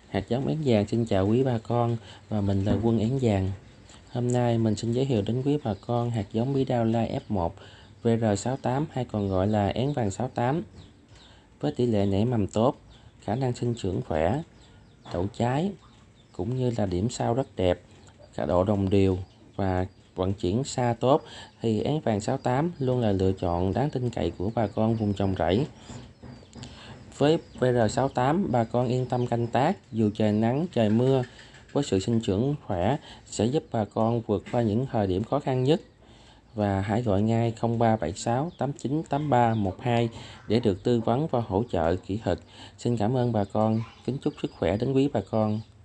Hạt giống Én Vàng xin chào quý bà con, và mình là Quân Én Vàng. Hôm nay mình xin giới thiệu đến quý bà con hạt giống bí đao lai F1 VR68 hay còn gọi là Én Vàng 68. Với tỷ lệ nảy mầm tốt, khả năng sinh trưởng khỏe, đậu trái cũng như là điểm sao rất đẹp, cả độ đồng đều và vận chuyển xa tốt, thì Én Vàng 68 luôn là lựa chọn đáng tin cậy của bà con vùng trồng rẫy. Với VR68, bà con yên tâm canh tác dù trời nắng, trời mưa, với sự sinh trưởng khỏe sẽ giúp bà con vượt qua những thời điểm khó khăn nhất. Và hãy gọi ngay 0376 8983 12 để được tư vấn và hỗ trợ kỹ thuật. Xin cảm ơn bà con, kính chúc sức khỏe đến quý bà con.